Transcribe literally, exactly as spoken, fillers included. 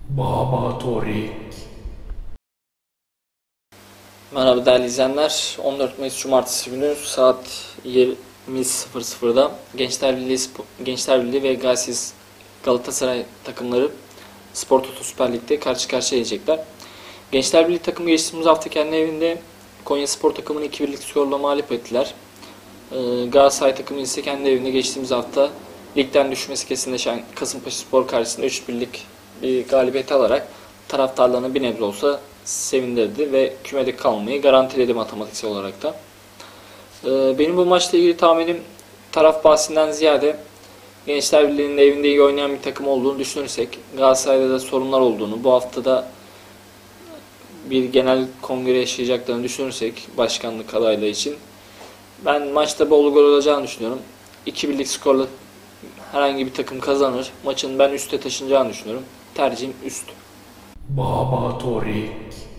Baba Torik. Merhaba değerli izleyenler. on dört Mayıs Cumartesi günü saat yirmi sıfır sıfırda Gençler Birliği, Gençler Birliği ve Gaziz Galatasaray takımları Spor Toto Süper Lig'de karşı karşıya gelecekler. Gençler Birliği takımı geçtiğimiz hafta kendi evinde Konyaspor takımını iki birlik skorla mağlup ettiler. Ee, Galatasaray takımı ise kendi evinde geçtiğimiz hafta ligden düşmesi kesinleşen Kasımpaşaspor karşısında üç birlik bir galibiyet alarak taraftarlarını bir nebze olsa sevindirdi ve kümede kalmayı garantiledi matematiksel olarak da. Ee, benim bu maçla ilgili tahminim taraf bahsinden ziyade Gençler Birliği'nin evinde iyi oynayan bir takım olduğunu düşünürsek, Galatasaray'da da sorunlar olduğunu, bu haftada bir genel kongre yaşayacaklarını düşünürsek başkanlık adaylığı için ben maçta bol gol olacağını düşünüyorum. iki birlik skorla herhangi bir takım kazanır. Maçın ben üste taşınacağını düşünüyorum. Tercihim üst. Baba Torik.